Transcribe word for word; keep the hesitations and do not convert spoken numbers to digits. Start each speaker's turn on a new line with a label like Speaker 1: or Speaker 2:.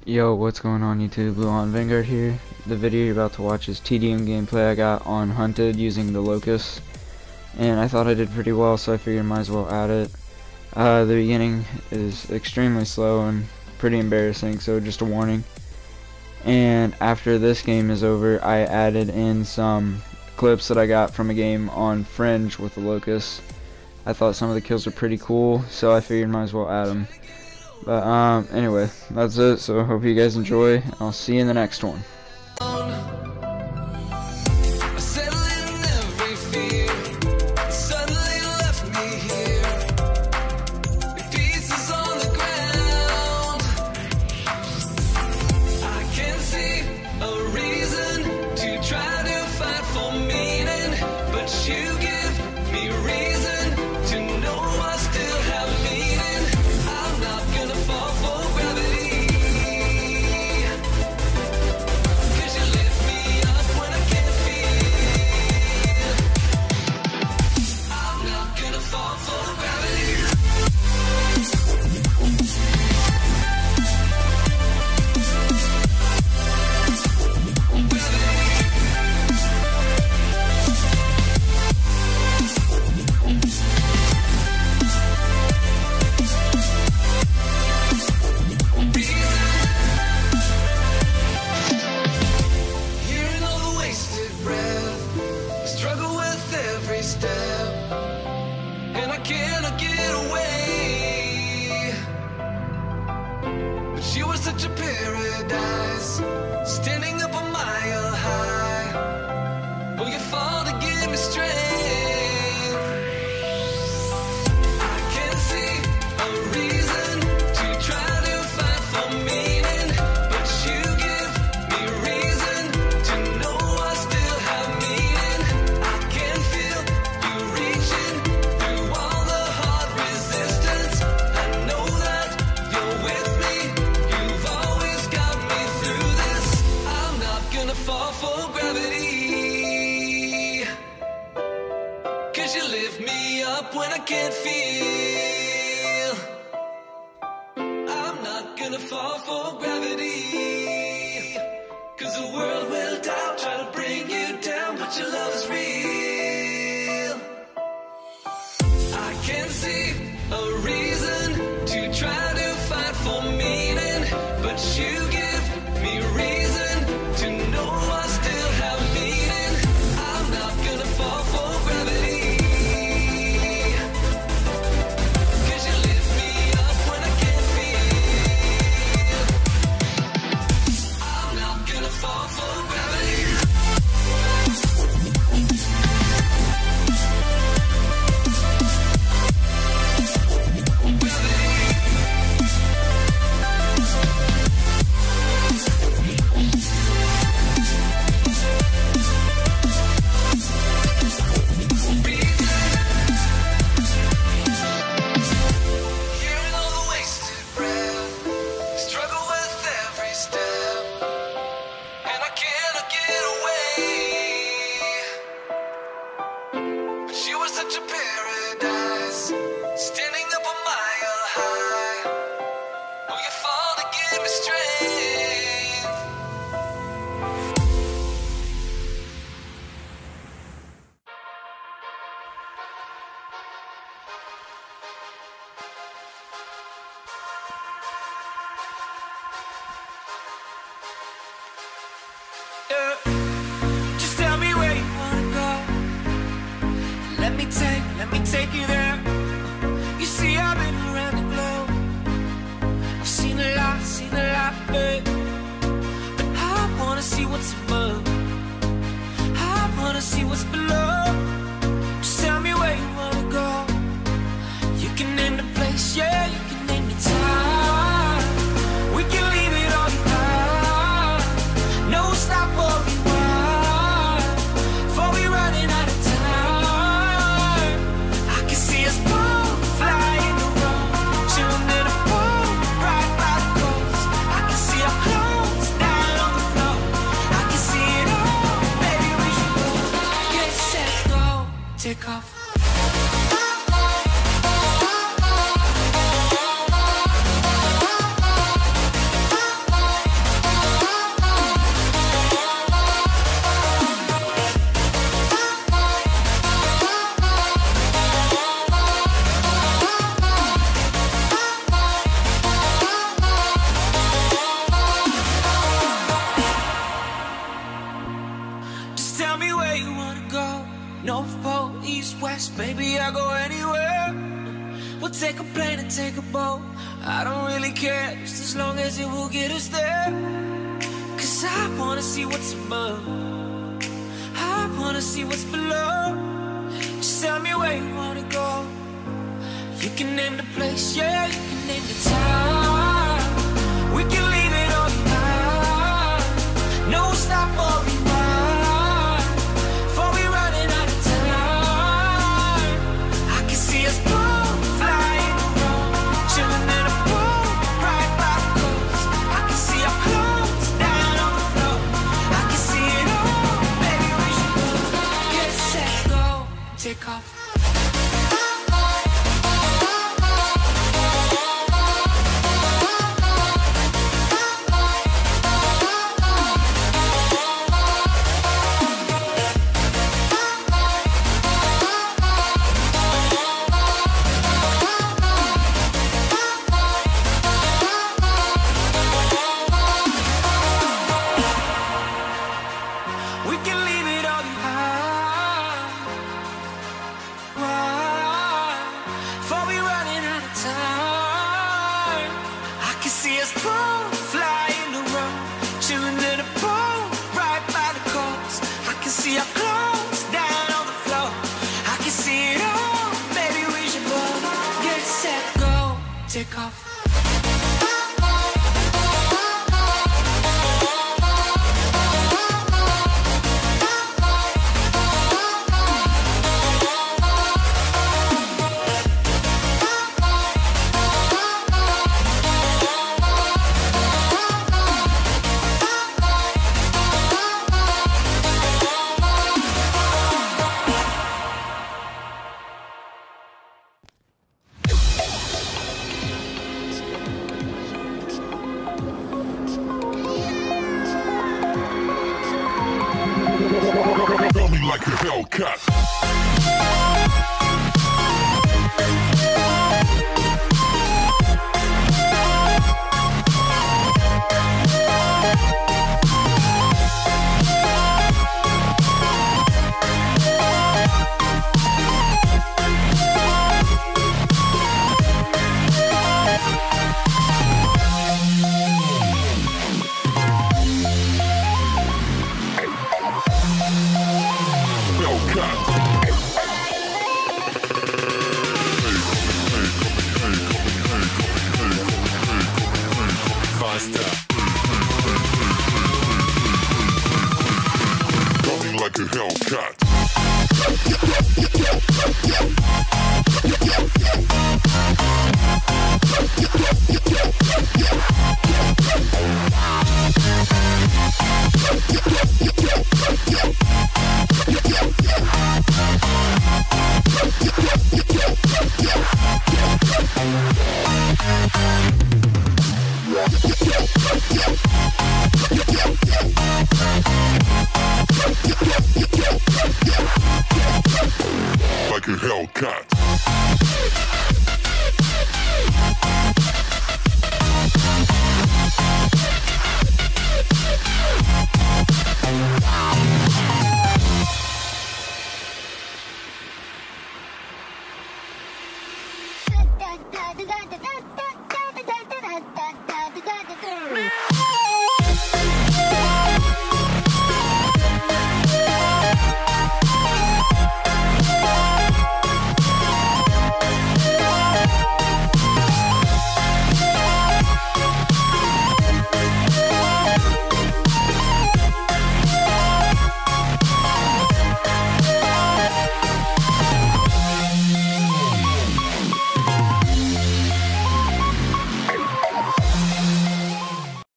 Speaker 1: Yo, what's going on YouTube? Blue on Vanguard here. The video you're about to watch is T D M gameplay I got on Hunted using the Locust. And I thought I did pretty well, so I figured I might as well add it. Uh, the beginning is extremely slow and pretty embarrassing, so just a warning. And after this game is over, I added in some clips that I got from a game on Fringe with the Locust. I thought some of the kills were pretty cool, so I figured might as well add them. But um, anyway, that's it, so I hope you guys enjoy. I'll see you in the next one.
Speaker 2: She was such a paradise, standing up a mile high. Oh, you fall to give me strength. I can't see a reason to try to fight for meaning, but you give me reason to know I still have meaning. I can feel you reaching through all the hard resistance. I know that you're with me. Fall for gravity, 'cause you lift me up when I can't feel. I'm not gonna fall for gravity, 'cause the world will doubt, try to bring you down, but your love is real. I can't see a reason to try to fight for meaning, but you give me reason to know I still have meaning. I'm not gonna fall for gravity, 'cause you lift me up when I can't feel. I'm not gonna fall for gravity. She was such a paradise, standing up a mile high. Oh, you fall to give me strength. Yeah. Just tell me where you wanna go. Let me take, let me take you there. You see, I've been around the globe. I've seen a lot, seen a lot, babe. But I wanna see what's above. I wanna see what's below. Just tell me where you wanna go. You can name the place, yeah, you can name the time. We can leave it all behind. No stop or rewind, before we running out of time. I can see us both flying around, chilling in a boat right by the coast. I can see our clothes down on the floor. I can see it all, baby, we should go get set. baby, I'll go anywhere. We'll take a plane and take a boat, I don't really care, just as long as it will get us there. Cause I wanna see what's above, I wanna see what's below. Just tell me where you wanna go. You can name the place, yeah, you can name the time. We can leave it all behind. No stop or rewind, before we running out of time. I can see us both flying around, chilling in a pool right by the coast. I can see our clothes down on the floor. I can see it all, baby, we should go. Get set, go, take off. We can leave it all behind, right, before we running out of time. I can see us both flying around, chilling in a boat right by the coast. I can see our clothes down on the floor. I can see it all, baby, we should both get set, go, take off.
Speaker 3: Feel me like a Hellcat. Coming like a Hellcat. Like a Hellcat.
Speaker 4: Da da da da da da.